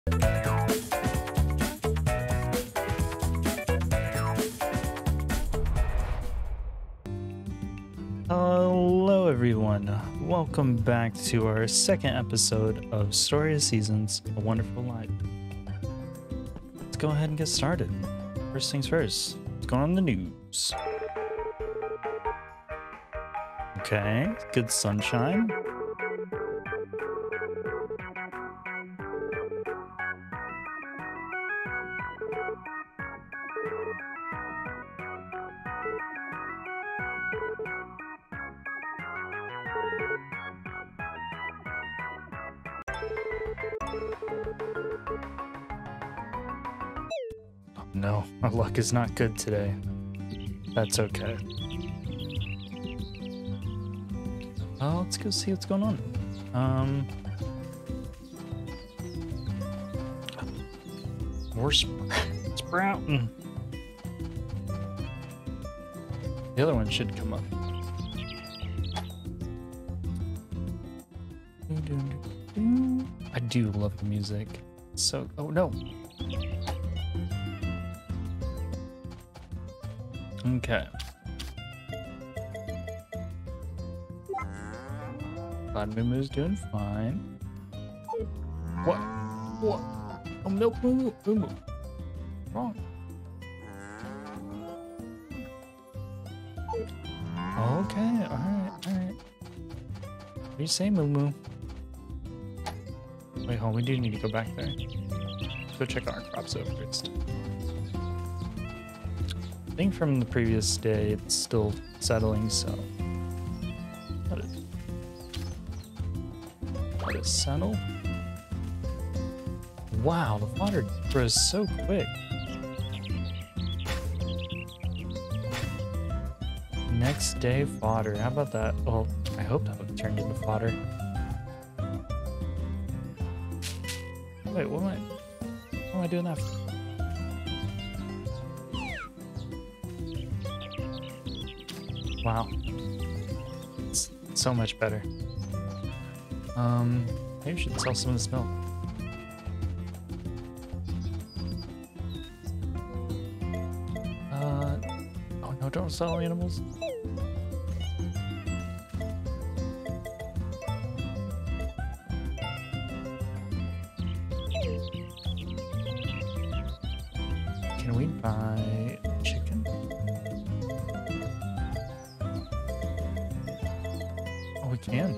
Hello everyone, welcome back to our second episode of Story of Seasons, A Wonderful Life. Let's go ahead and get started. First things first, what's going on in the news? Okay, good sunshine. No, my luck is not good today. That's okay. Let's go see what's going on. More sprouting. The other one should come up. I do love the music. So, oh no. Okay. Glad Moomoo's doing fine. What? What? Oh, milk Moo Moo. Wrong. Okay, alright. What do you say, Moo Moo? Wait, hold on, we do need to go back there. Go check our crops out first. I think from the previous day it's still settling, so let it settle. Wow, the fodder grows so quick. Next day fodder, how about that? Well, I hope that would turn into fodder. Wait, what am I doing that for? Wow, it's so much better. Maybe we should sell some of this milk. Oh no, don't sell animals. Can we buy chicken? Oh, we can.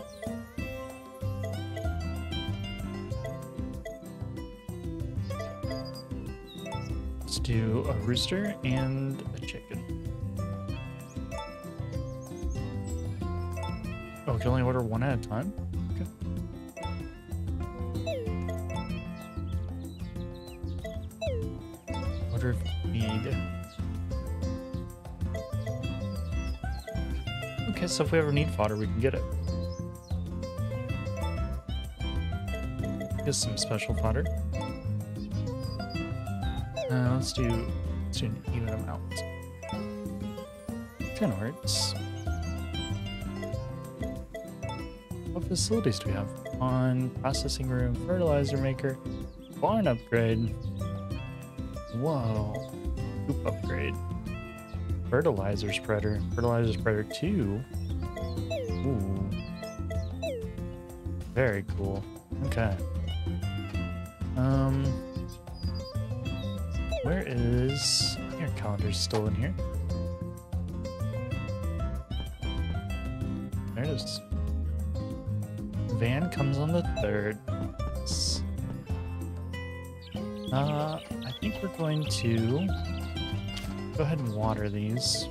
Let's do a rooster and a chicken. Oh, we can only order one at a time? Okay. Order if you need. Okay, so if we ever need fodder, we can get it. Get some special fodder. Let's do an even amount. Kind of works. What facilities do we have? On processing room, fertilizer maker, barn upgrade. Whoa. Coop upgrade. Fertilizer spreader 2. Ooh. Very cool. Okay. Where is your calendar's still in here? There it is. Van comes on the 3rd. I think we're going to go ahead and water these.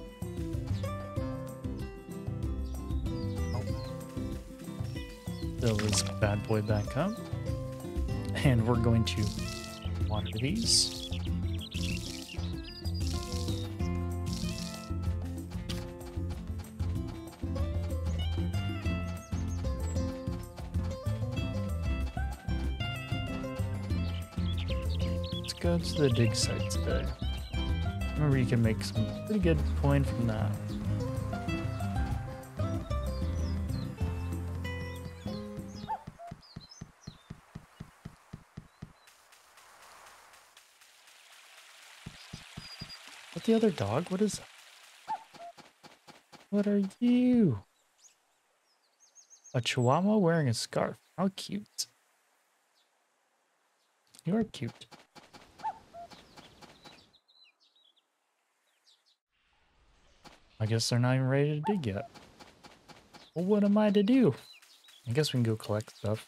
Fill this bad boy back up. And we're going to water these. Go to the dig site today. Remember, you can make some pretty good coin from that. What the other dog? What is that? What are you? A chihuahua wearing a scarf. How cute. You are cute. I guess they're not even ready to dig yet. Well, what am I to do? I guess we can go collect stuff.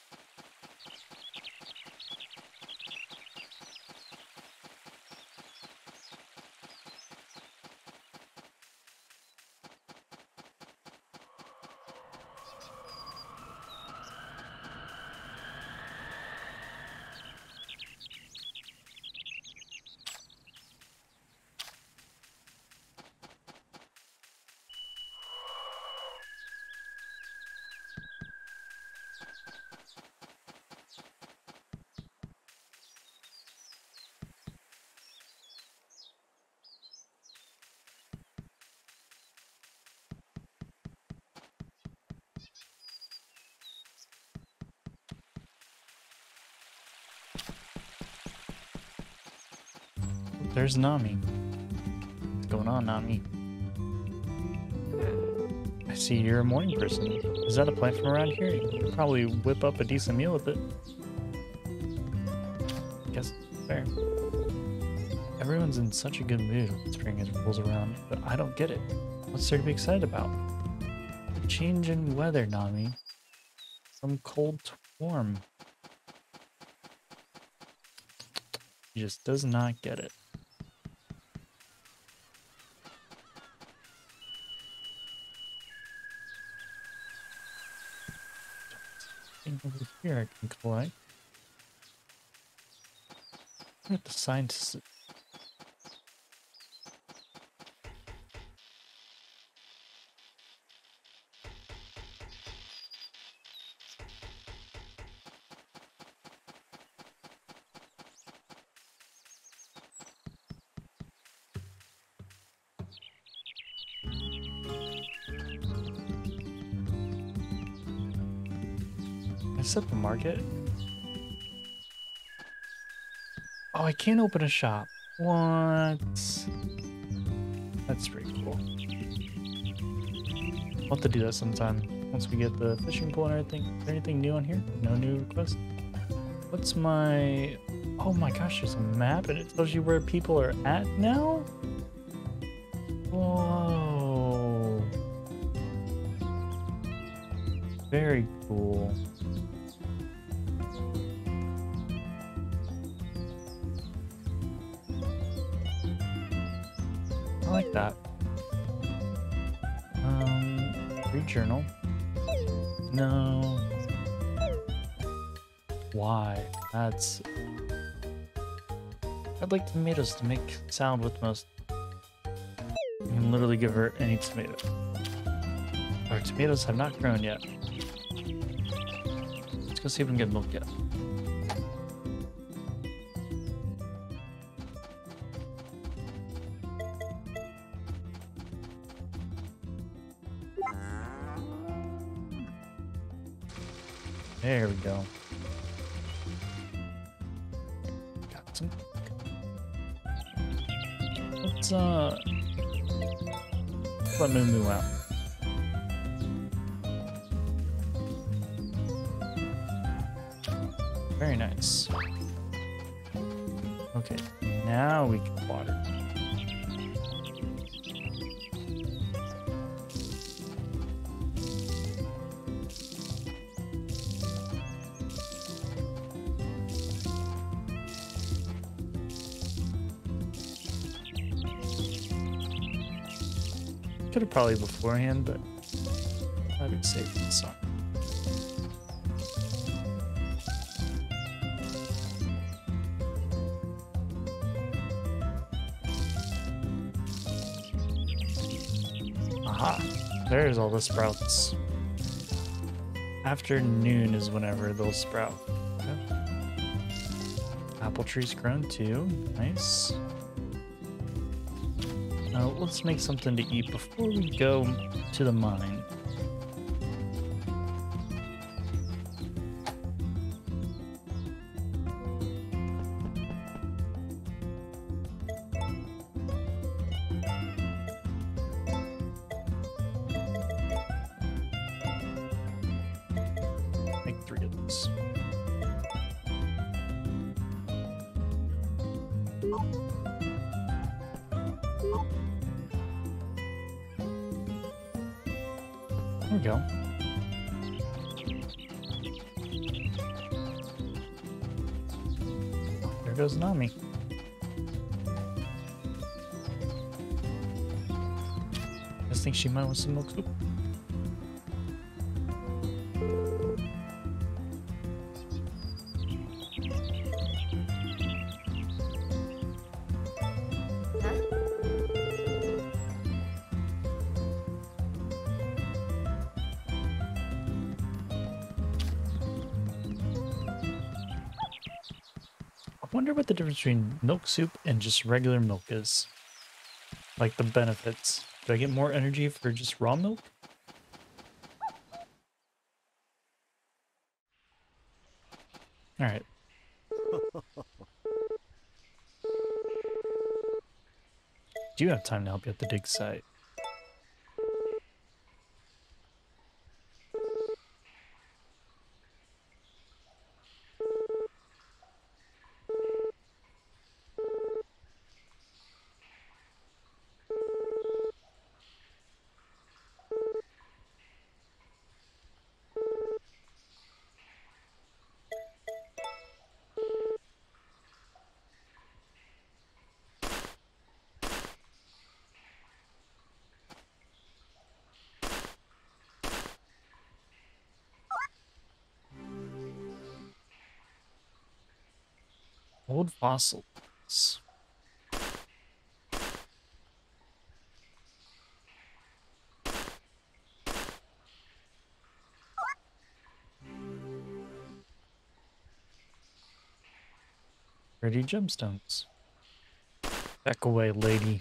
There's Nami. What's going on, Nami? I see you're a morning person. Is that a plant from around here? You could probably whip up a decent meal with it. Guess it's fair. Everyone's in such a good mood when spring rolls around, but I don't get it. What's there to be excited about? A change in weather, Nami. From cold to warm. He just does not get it. Over here I can collect. What the scientists. Is that the market? Oh, I can't open a shop. What? That's pretty cool. I'll have to do that sometime once we get the fishing pole and everything. Is there anything new on here? No new requests? What's my... Oh my gosh, there's a map and it tells you where people are at now? Whoa. Very cool. I like that. Read journal. No. Why? That's... I'd like tomatoes to make sound with most. You can literally give her any tomato. Our tomatoes have not grown yet. Let's go see if we can get milk yet. There we go. Got some. Let's let Moo out. Very nice. Okay, now we can water. Could have probably beforehand, but I'd be safe in the sun. Aha! There's all the sprouts. Afternoon is whenever they'll sprout. Okay. Apple tree's grown too. Nice. Now let's make something to eat before we go to the mine. There we go. There goes Nami. I think she might want some milk soup. I wonder what the difference between milk soup and just regular milk is. Like the benefits. Do I get more energy for just raw milk? Alright. Do you have time to help you at the dig site? Old fossils. Pretty gemstones. Back away, lady.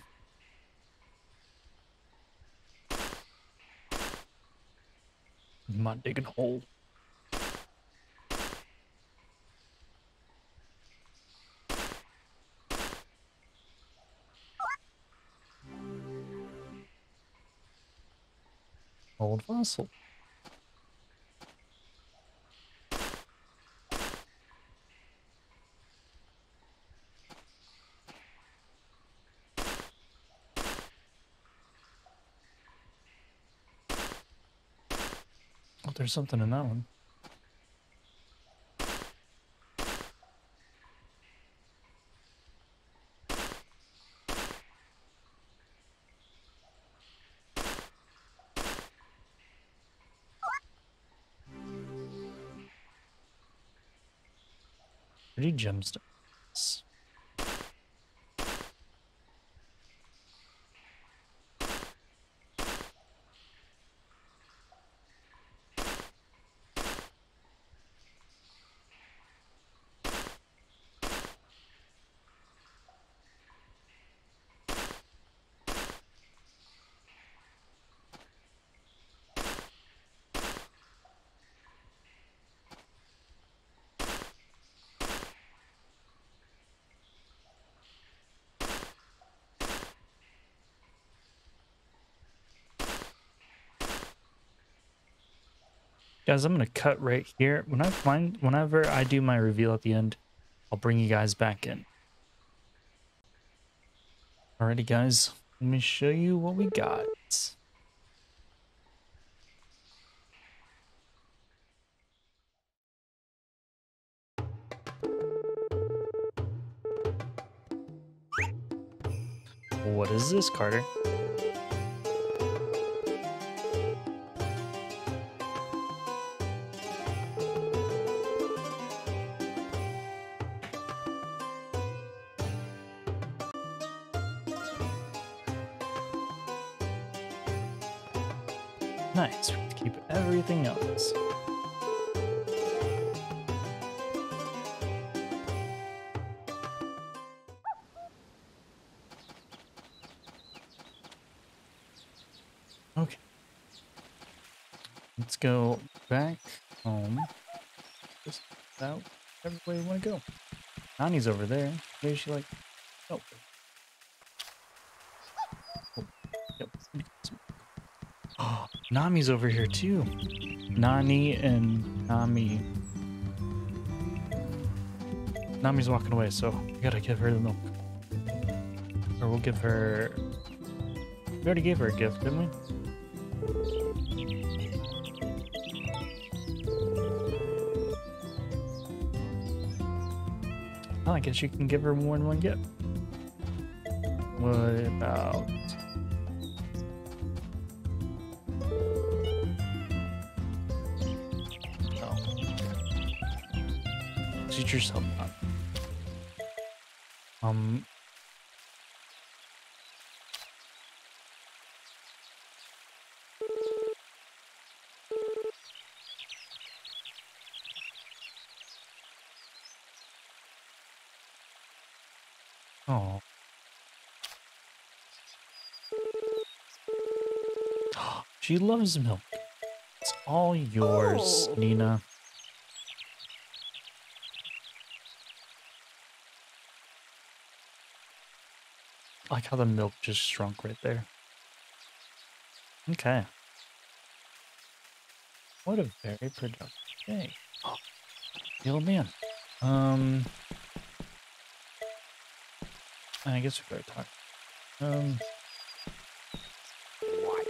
I'm not digging a hole. Old fossil. Oh, there's something in that one. Pretty gemstones. Guys, I'm gonna cut right here. Whenever I do my reveal at the end, I'll bring you guys back in. Alrighty, guys, let me show you what we got. What is this, Carter? Nice, we have to keep everything else. Okay. Let's go back home. Just out every way we want to go. Nani's over there. Maybe she like... Oh. Oh. Yep. Oh, Nami's over here too. Nani and Nami. Nami's walking away, so we gotta give her the milk. Or we'll give her... We already gave her a gift, didn't we? Oh, I guess you can give her more than one gift. What about... Oh. Teach yourself up. Oh. She loves milk. It's all yours, Nina. I like how the milk just shrunk right there. Okay. What a very productive day. Oh, the old man. I guess we better talk. What?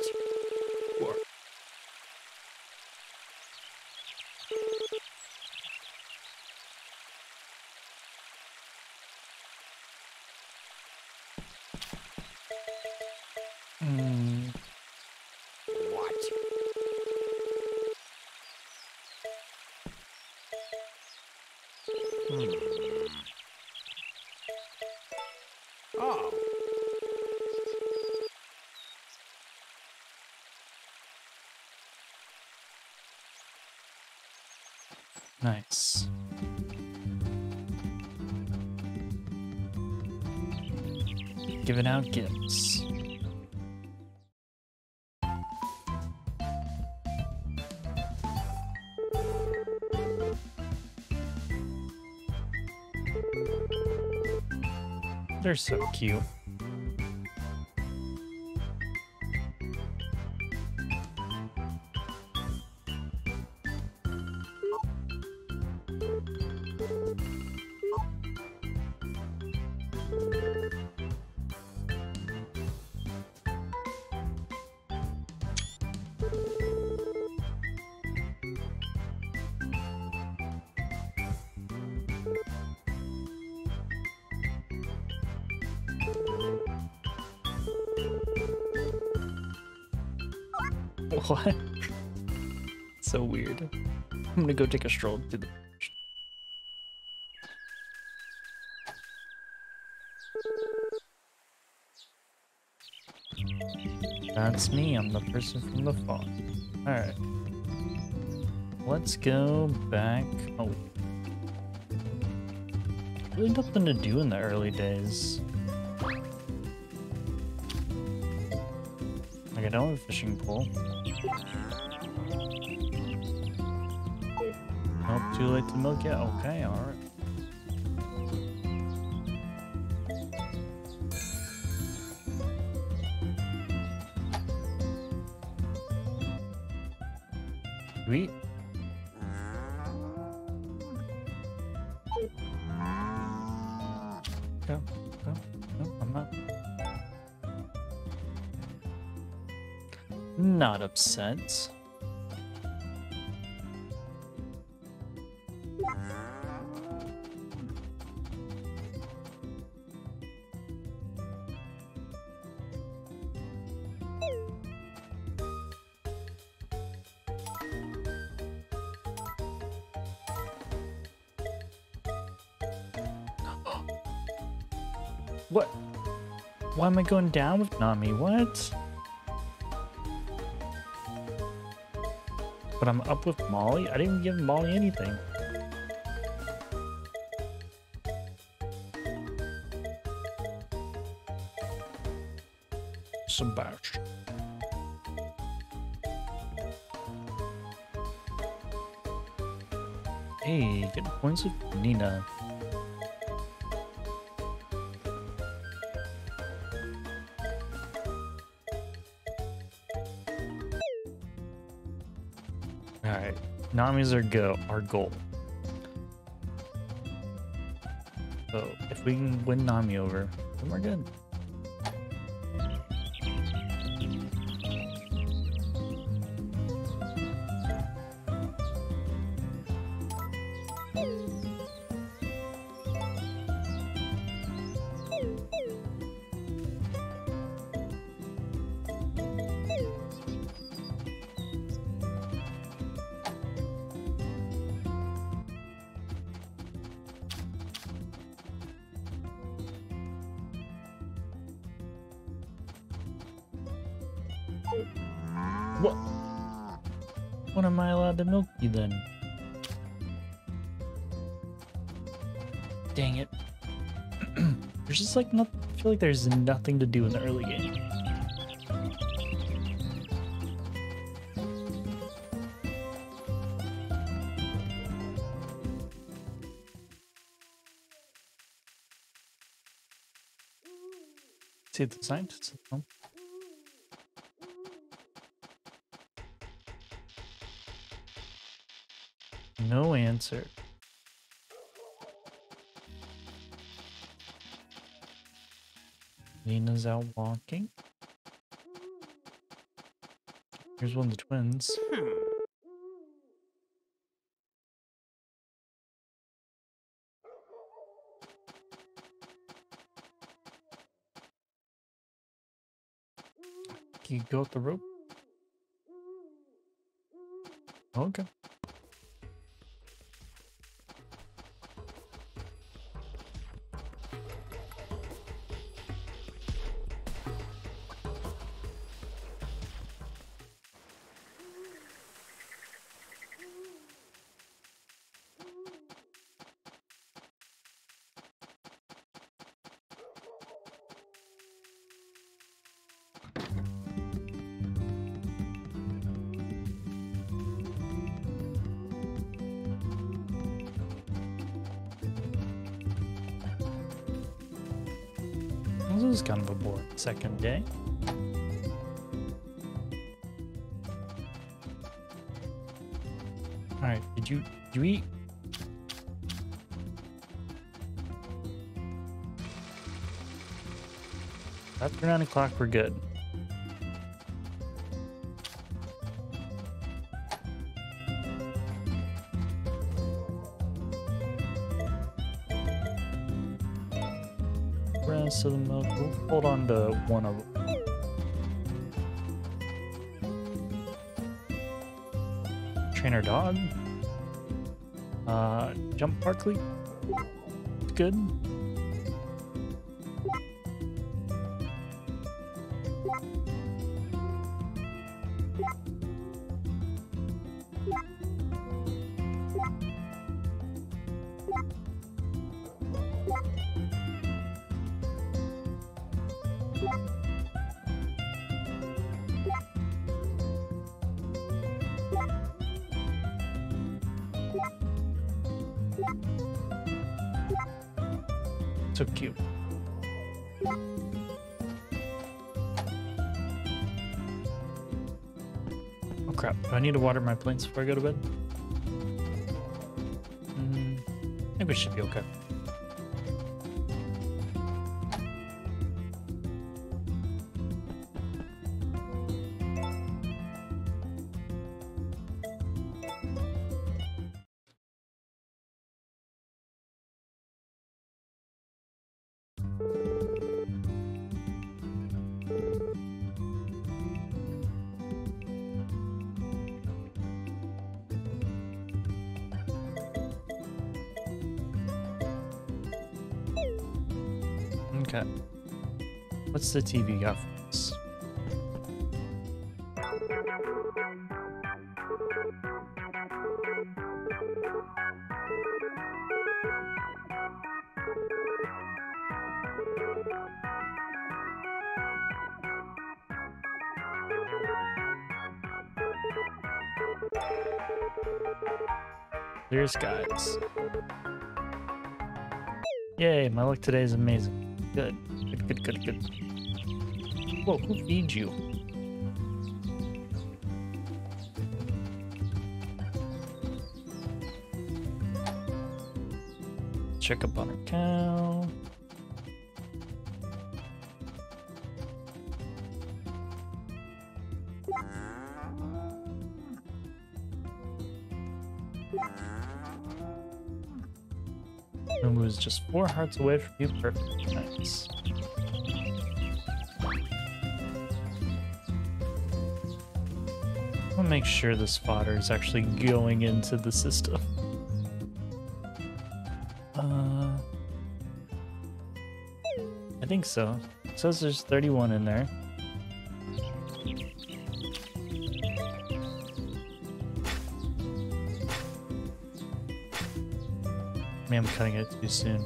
What? Oh. Nice. Giving out gifts. They're so cute. What? So weird. I'm gonna go take a stroll to the... That's me, I'm the person from the fall. Alright. Let's go back... Oh. Really nothing to do in the early days. Like, I don't have a fishing pole. Nope, too late to milk yet? Okay, alright. Sweet. Go, go. Nope, I'm not. Not upset. What? Why am I going down with Nami? What? But I'm up with Molly? I didn't give Molly anything. Sebastian. Hey, good points with Nina. Alright, Nami's our goal. So if we can win Nami over, then we're good. What? When am I allowed to milk you then? Dang it. There's just like not. I feel like there's nothing to do in the early game. See the scientists at home. No answer. Nina's out walking. Here's one of the twins. Can you go up the rope? Okay. This is kind of a boring second day. Alright, did you eat? After 9 o'clock, we're good. Rest of the milk. We'll hold on to one of them. Train our dog. Jump Barkley. Good. So cute. Oh crap, do I need to water my plants before I go to bed? I think we should be okay. Okay. What's the TV got for us? Clear skies. Yay, my luck today is amazing. Good. Good. Whoa, who feeds you? Check up on our cow. Moon was just 4 hearts away from you. Perfect. Nice. I'll make sure this fodder is actually going into the system. I think so. It says there's 31 in there. cutting it too soon.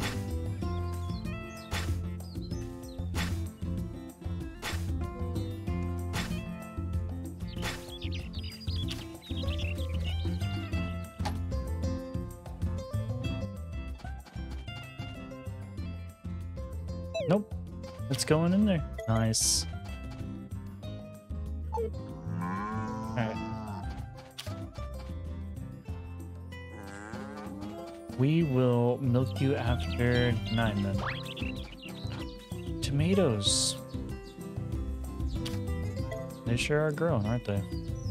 Nope. It's going in there. Nice. Alright. We will milk you after 9 then. Tomatoes. They sure are growing, aren't they?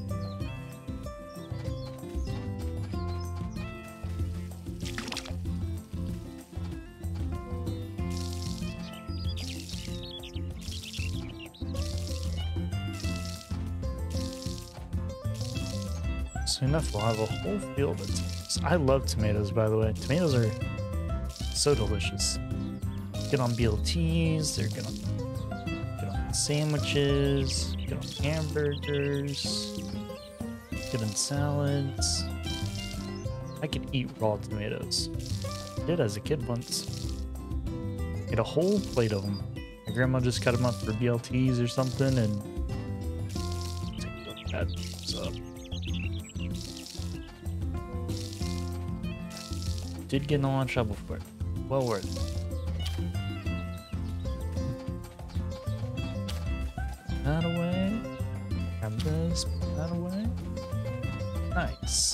Soon enough, we'll have a whole field of tomatoes. I love tomatoes, by the way. Tomatoes are so delicious. Get on BLTs, they're good on sandwiches, good on hamburgers, good in salads. I could eat raw tomatoes. I did as a kid once. Get a whole plate of them. My grandma just cut them up for BLTs or something, and take a look at what's up. Did get in a lot of trouble for it. Well worth it. Put that away. Grab this, put that away. Nice.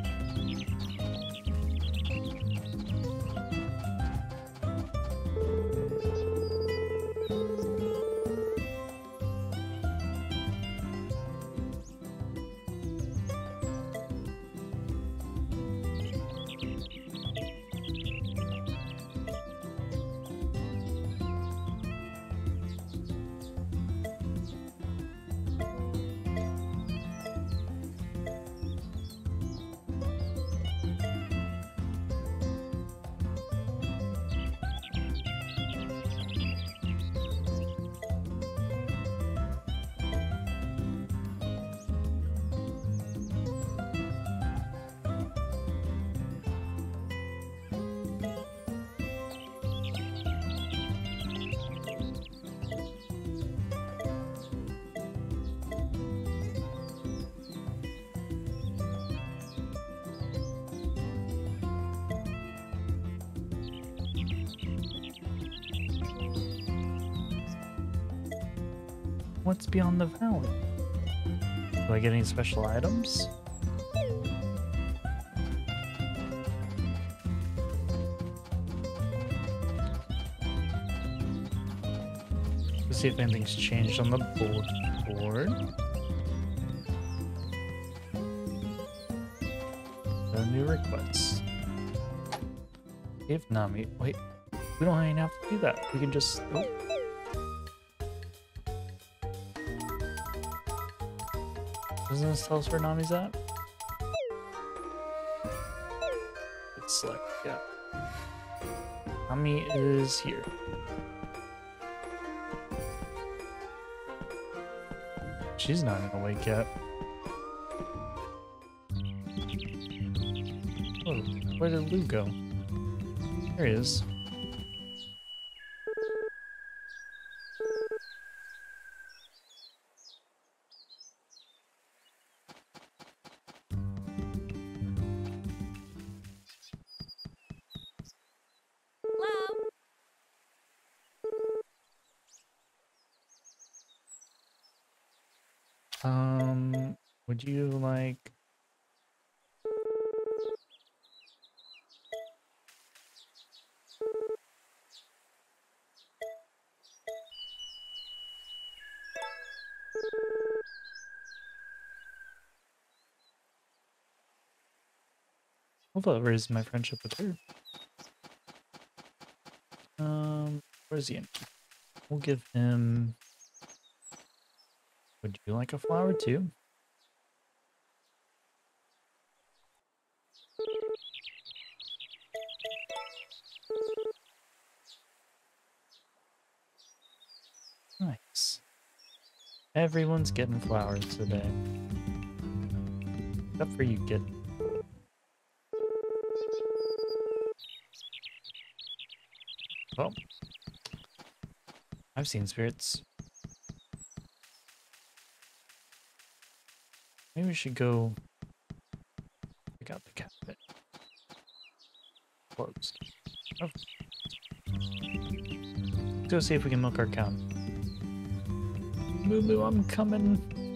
What's beyond the valley? Do I get any special items? Let's see if anything's changed on the board. No new requests. If Nami, wait, we don't even have to do that. We can just. Oh. Doesn't this tell us where Nami's at? It's select, yeah. Nami is here. She's not even awake yet. Oh, where did Lou go? There he is. Would you like... Although it raised my friendship with her. Where's he in? We'll give him... Would you like a flower too? Nice. Everyone's getting flowers today. Except for you, kid. Well, I've seen spirits. Maybe we should go check out the cabinet. Closed. Oh. Let's go see if we can milk our cow. Moo moo, I'm coming.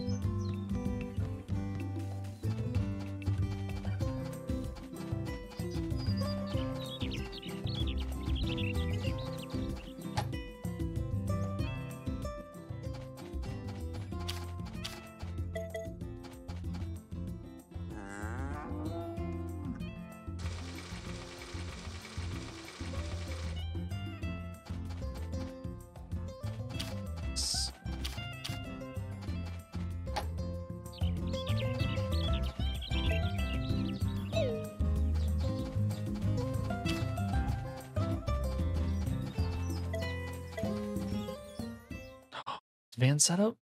Van setup?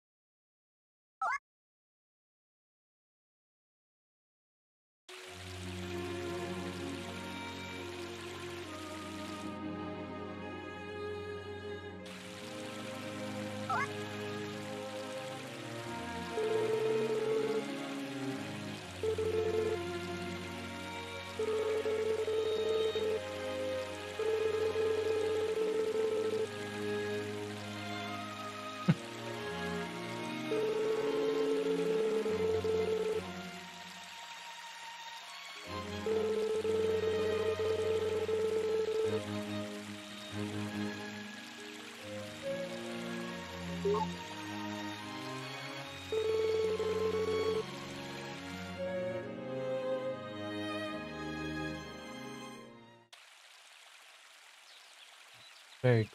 Very.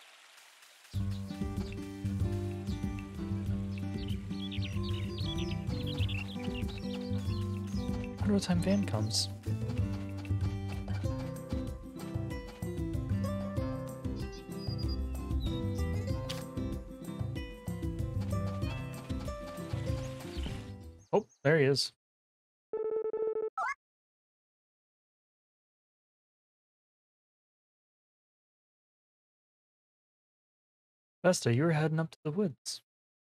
I wonder what time Van comes. Oh, there he is. Vesta, you were heading up to the woods.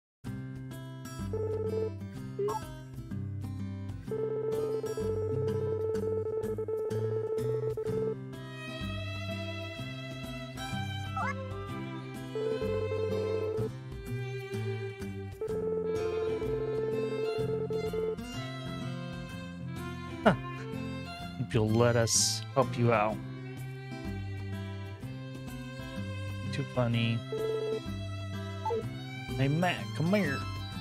Huh. Hope you'll let us help you out. Too funny. Hey, Matt, come here.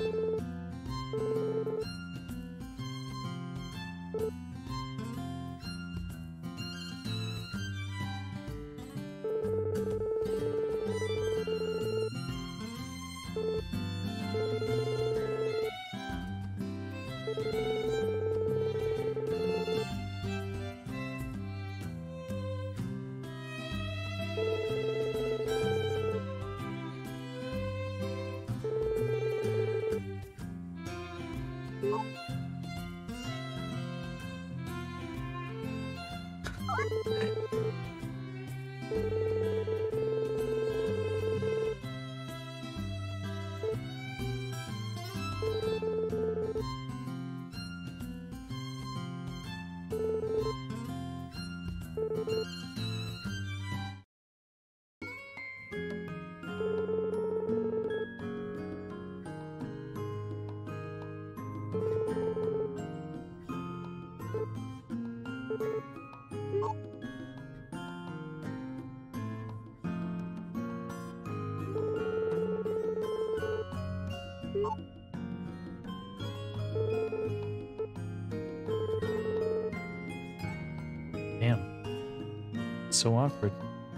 Damn. So awkward.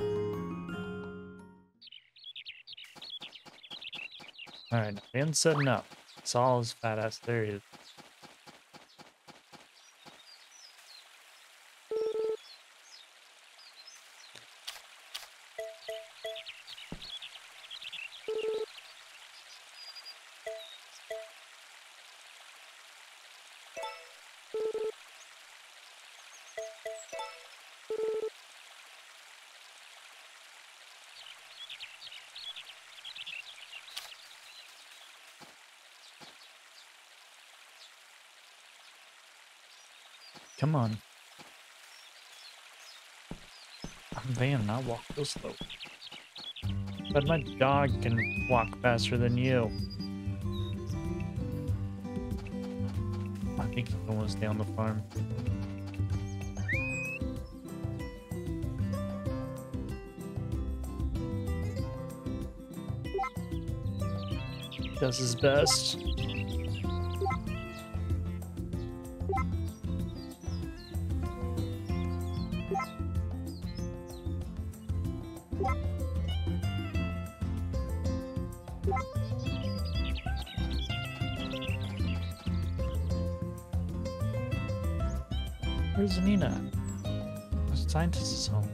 Alright, Van's setting up. Saw his fat ass. There he is. Come on. I'm a van, I walk real slow. But my dog can walk faster than you. I think he can stay on the farm. Does his best. Where's Nina? The scientist is home.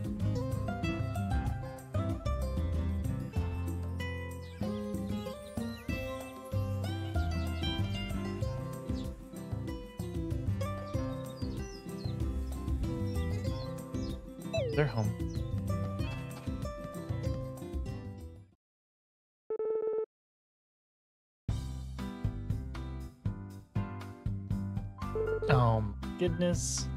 They're home. Oh my goodness.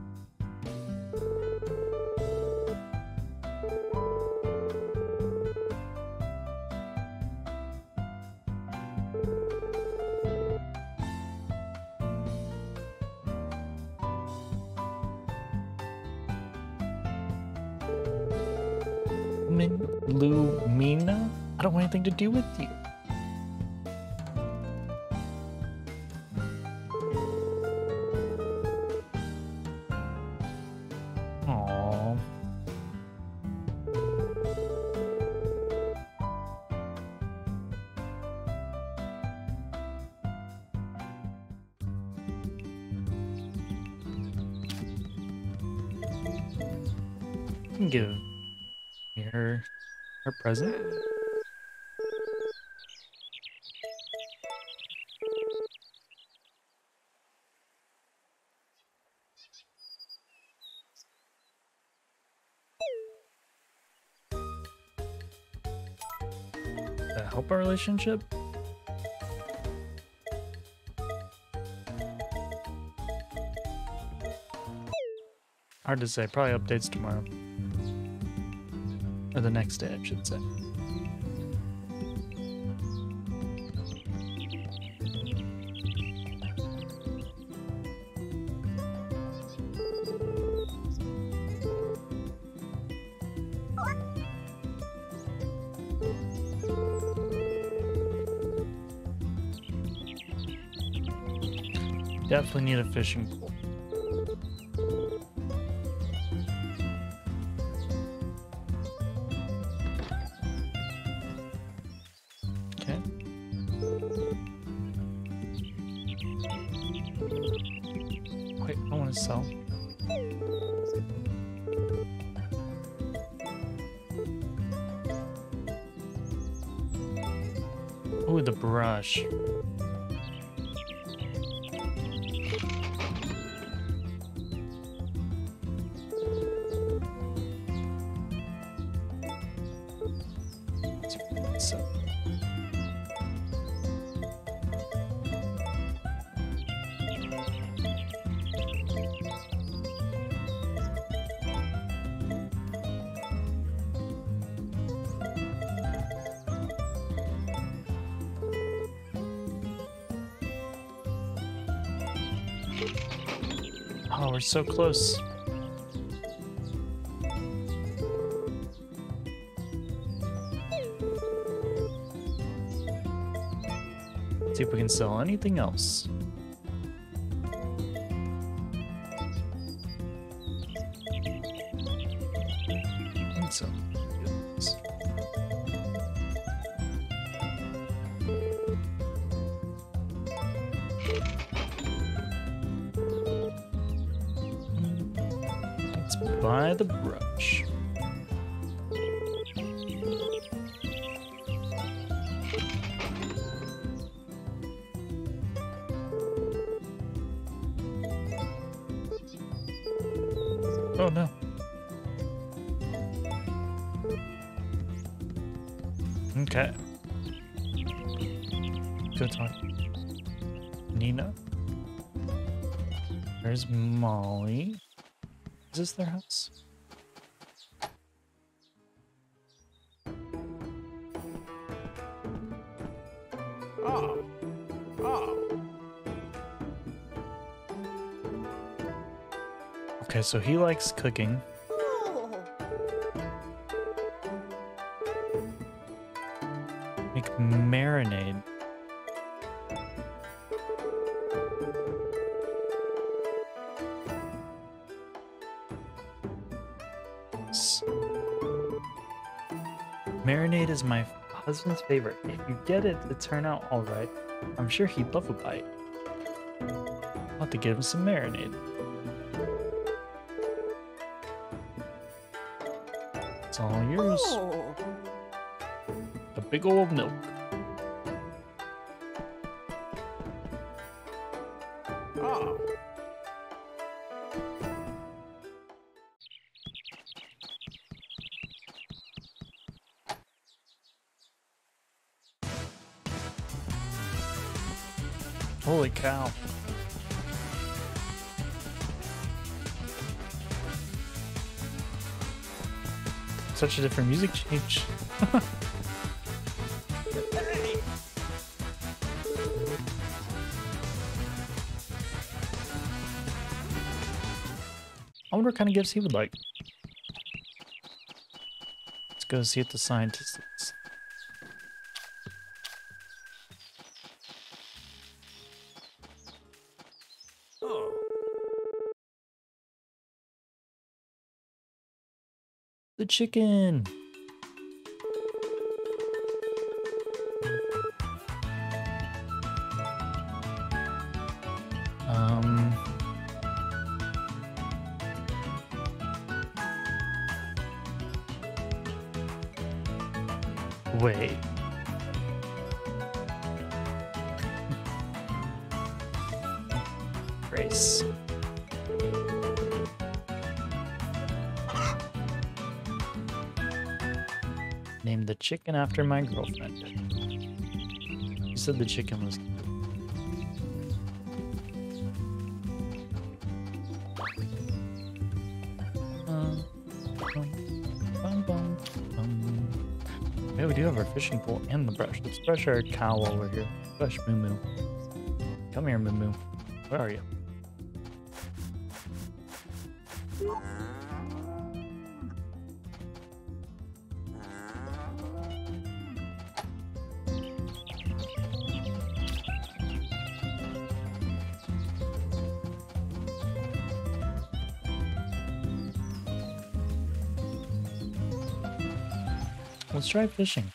Lumina? I don't want anything to do with you. Aww. You can give me her present. That help our relationship? Hard to say. Probably updates tomorrow. Or the next day, I should say. Definitely need a fishing pole. Okay. Wait, I want to sell. Ooh, the brush. Oh, we're so close. See if we can sell anything else. And so, yes. Let's buy the brush. Oh no. Okay. Go talk. Nina? There's Molly. Is this their house? Oh. Oh. Okay, so he likes cooking. Make marinade. Marinade is my husband's favorite. If you get it to turn out alright, I'm sure he'd love a bite. I'll have to give him some marinade. It's all yours. Oh. A big old milk. Oh. Holy cow. Such a different music change. I wonder what kind of gifts he would like. Let's go see what the scientist is. Oh. The chicken. Wait. Grace. Named the chicken after my girlfriend. You said the chicken was yeah, we do have our fishing pole and the brush. Let's brush our cow while we're here. Brush Moo Moo. Come here, Moo Moo. Where are you? Let's try fishing.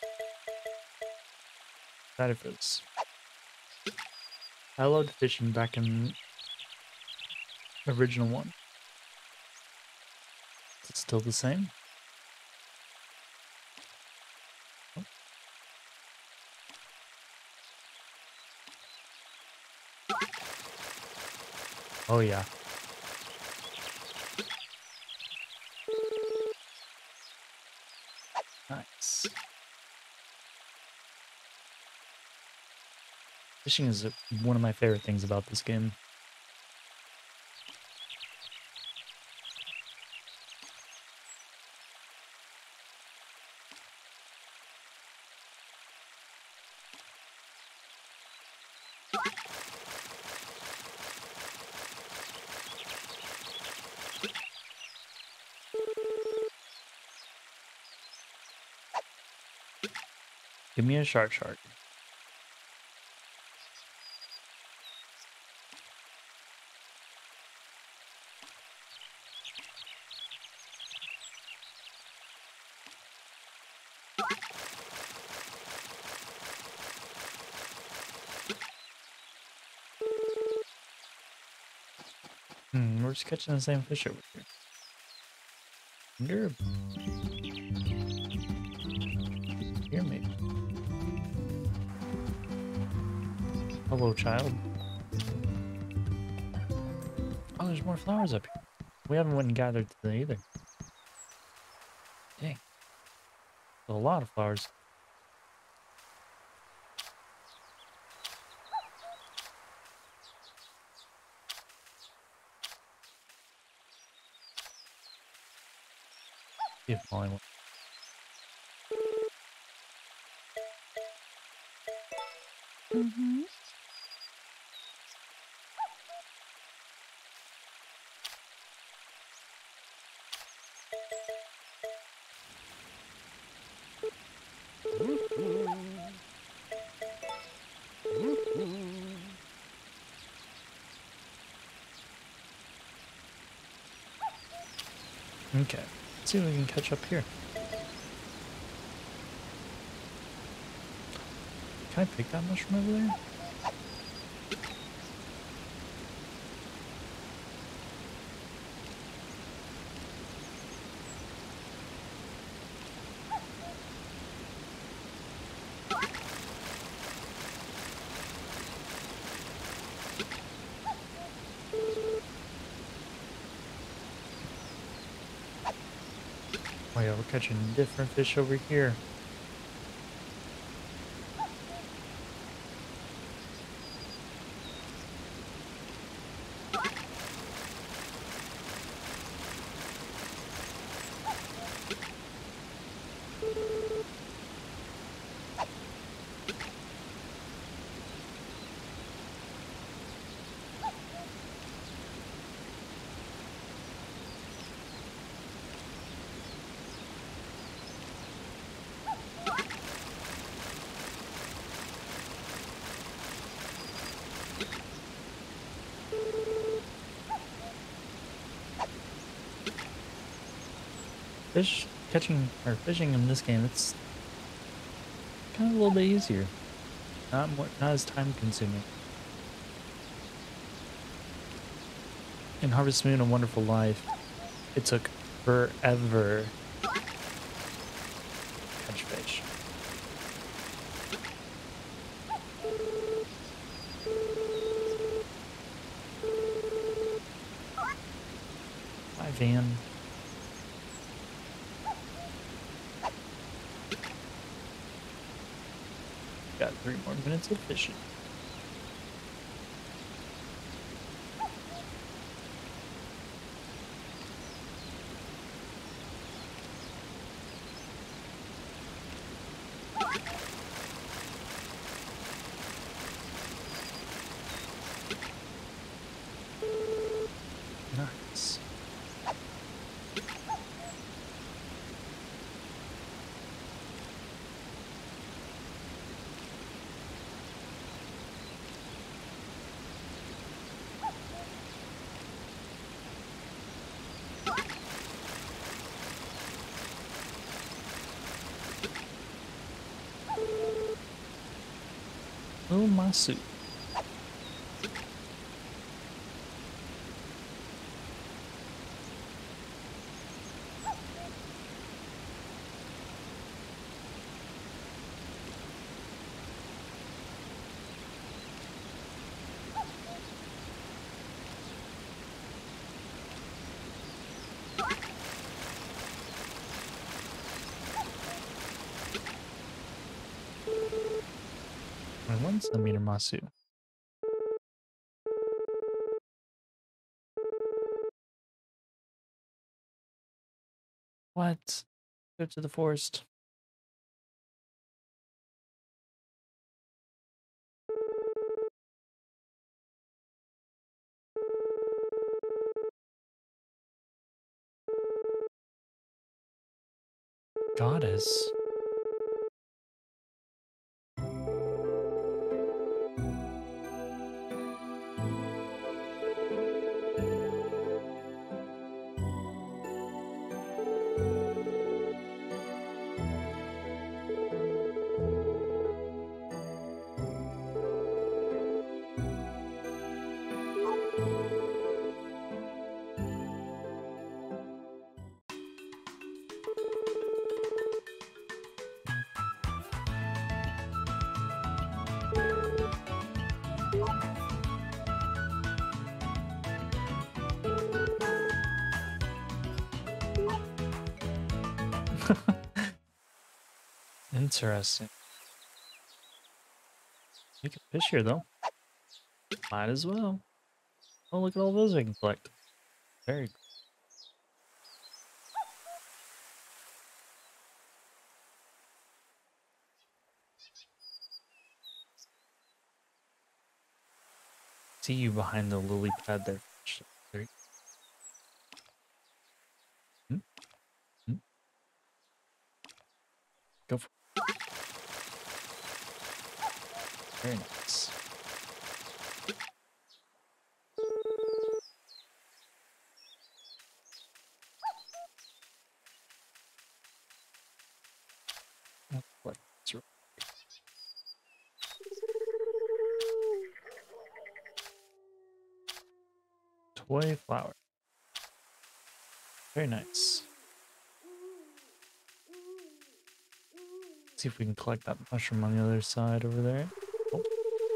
Excited for this. I loved fishing back in the original one. Is it still the same? Oh. Oh yeah. Nice. Fishing is one of my favorite things about this game. Give me a shark. We're just catching the same fish over here. You're here, maybe. Hello, child. Oh, there's more flowers up here. We haven't went and gathered today either. Dang. A lot of flowers. See if Molly wants. Mm-hmm. Okay. Let's see if we can catch up here. Can I pick that mushroom over there? Oh yeah, we're catching different fish over here. Fish catching or fishing in this game, it's kind of a little bit easier. Not as time consuming. In Harvest Moon: A Wonderful Life, it took forever to catch fish. Bye, Van. Got 3 more minutes of fishing. Nice. Oh, my suit. My 1 centimeter Masu. What? Go to the forest. Goddess. Interesting. You can fish here though. Might as well. Oh, look at all those I can collect. Very cool. See you behind the lily pad there. There. Hmm? Hmm? Go for it. Very nice. What? 20 flower. Very nice. See if we can collect that mushroom on the other side over there. Oh.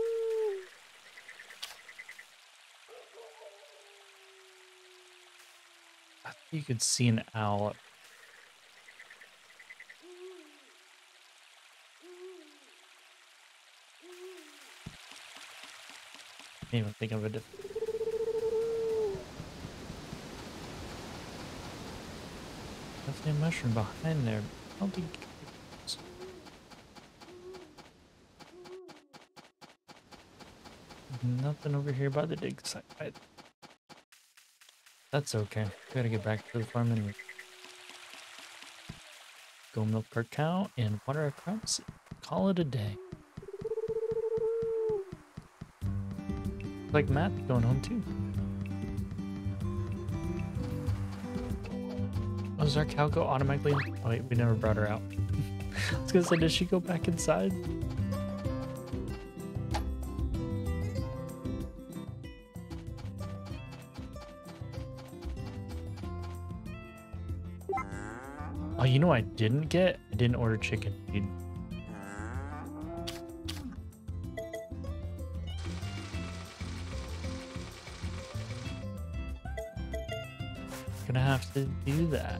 I think you could see an owl. Can't even think of a different. Definitely a mushroom behind there. I don't think. Nothing over here by the dig site. That's okay. Gotta get back to the farm anyway. Go milk our cow and water our crops. Call it a day. Like Matt going home too. Oh, does our cow go automatically? Oh wait, we never brought her out. I was gonna say, does she go back inside? Oh, you know what I didn't get? I didn't order chicken feed. Gonna have to do that.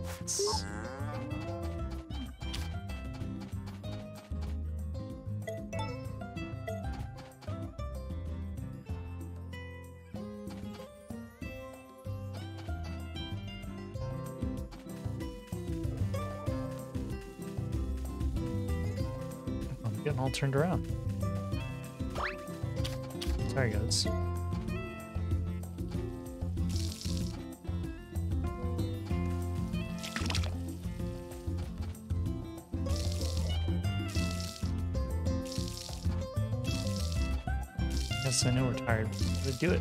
I'm getting all turned around. Sorry, guys. Yes, I know we're tired, but do it.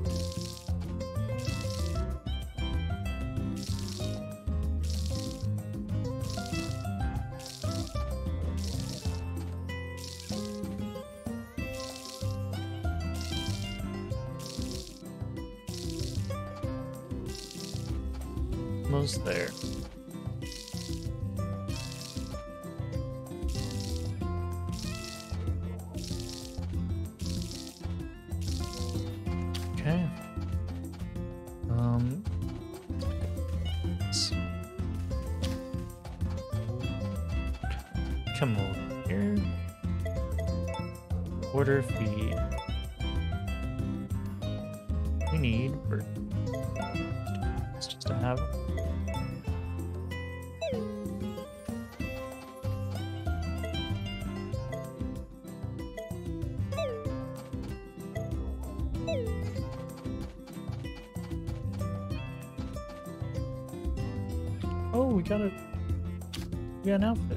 Almost there. Okay. Come over here. Order feed. We need for it's just to have. Oh, we got an outfit.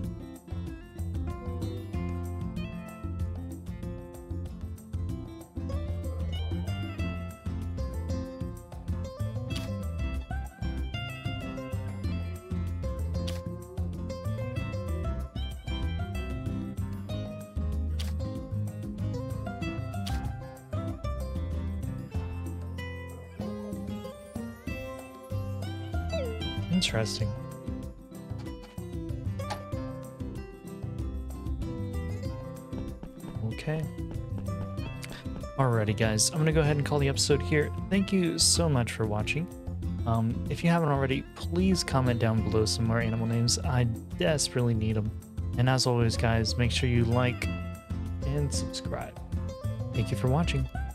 Interesting. Okay. Alrighty, guys. I'm gonna go ahead and call the episode here. Thank you so much for watching. If you haven't already, please comment down below some more animal names. I desperately need them. And as always, guys, make sure you like and subscribe. Thank you for watching.